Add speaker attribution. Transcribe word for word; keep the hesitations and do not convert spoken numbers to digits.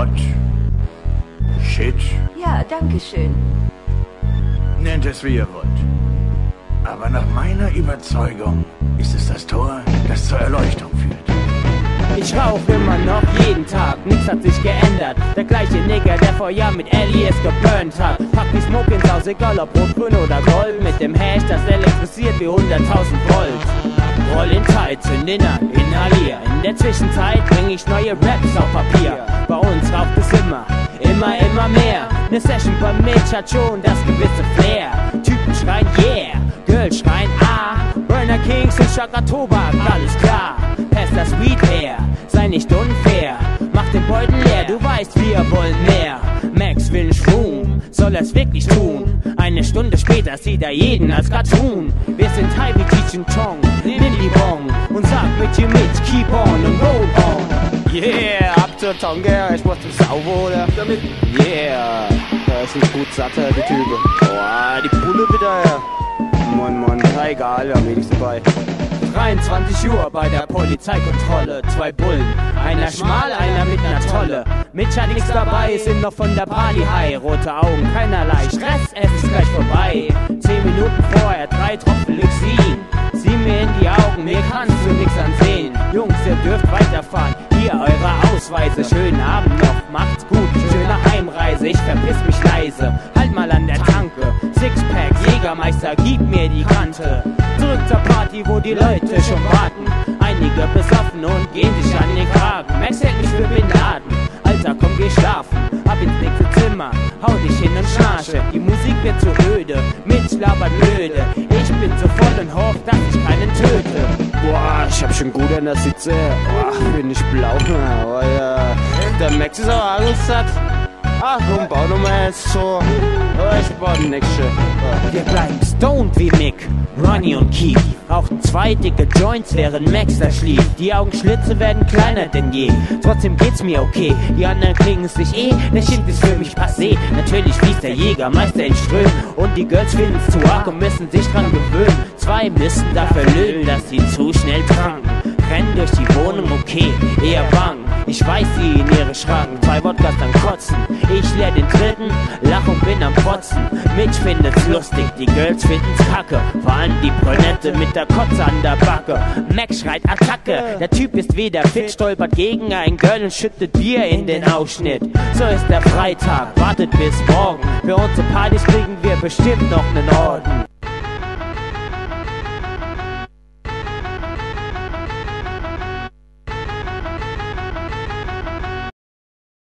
Speaker 1: Hot. Shit.
Speaker 2: Ja, danke schön.
Speaker 1: Nennt es wie ihr wollt. Aber nach meiner Überzeugung ist es das Tor, das zur Erleuchtung führt.
Speaker 3: Ich rauch immer noch jeden Tag, nichts hat sich geändert. Der gleiche Nigger, der vor Jahren mit Ellie es geburnt hat. Pack die Smoke ins Haus, egal ob rot, grün oder gold. Mit dem Hash, das elektrisiert wie hunderttausend Volt. Roll in Teil, zünd ihn an, inhalier. In der Zwischenzeit bring ich neue Raps auf Papier. Bei uns raucht es immer, immer, immer mehr. Ne Session beim Mitch hat schon das gewisse Flair. Typen schreien yeah, Girls schreien ah. Burner Kings und Chaka Tobak, alles klar. Pass das Weed her, sei nicht unfair. Mach den Beutel leer, du weißt, wir wollen mehr. Max will Schwung, soll er's wirklich tun. Eine Stunde später sieht er jeden als Cartoon. Wir sind high wie Cheech and Chong, Lily Bong. Und sag mit dir mit, keep on und roll on.
Speaker 4: Yeah, ab zur Tonga, ich muss zum Sauwohle damit. Yeah, da ist ein gut satter, die Typen. Oh, die Pulle wieder her. Mann, Mann, na egal, ja, wenigstens dabei.
Speaker 3: dreiundzwanzig Uhr bei der Polizeikontrolle. Zwei Bullen, einer schmal, einer mit ner Tolle. Mitch hat nix dabei, sind noch von der Party high. Rote Augen, keinerlei Stress, es ist gleich vorbei. Zehn Minuten vorher, drei Tropfen Lyxin. Sieh mir in die Augen, mir kannst du nix ansehen. Jungs, ihr dürft weiterfahren, hier eure Ausweise. Schönen Abend noch, macht's gut, schöne Heimreise. Ich verpiss mich leise, halt mal an der Tanke. Sixpack, Jägermeister, gib mir die Kante. Zurück zur Party, wo die Leute schon warten. Einige besoffen und gehen sich an den Kragen. Max hält mich für Bin Laden. Alter, komm, geh schlafen, ab ins nächste Zimmer. Hau dich hin und schnarche, die Musik wird zu öde. Mitch labert blöde, ich bin zu voll und hoff, dass ich keinen töte.
Speaker 4: Boah, ich hab schon gut an der Sitze. Boah, bin ich blau. Oh, ja. Der Max ist auch Angst hat. Ach komm, bau noch mal jetzt so. Oh, ich baue den nächsten. Oh.
Speaker 3: Wir bleiben stoned wie Mick, Ronnie und Keith. Rauchten zwei dicke Joints, während Max da schlief. Die Augenschlitze werden kleiner denn je. Trotzdem geht's mir okay, die anderen kriegen sich eh. Der Shit ist für mich passé. Natürlich fließt der Jägermeister in Strömen. Und die Girls finden's zu arg und müssen sich dran gewöhnen. Zwei müssen dafür löhnen, dass sie zu schnell tranken. Rennen durch die Wohnung, okay, eher bang. Ich weiß sie in ihre Schranken, zwei Wodkas dann kotzen. Ich leer den dritten, lach und bin am Fotzen. Mitch findet's lustig, die Girls finden's kacke. Vor allem die Brünette mit der Kotze an der Backe. Max schreit Attacke, der Typ ist wieder fit, stolpert gegen ein Girl und schüttet Bier in den Ausschnitt. So ist der Freitag, wartet bis morgen. Für unsere Partys kriegen wir bestimmt noch nen Orden.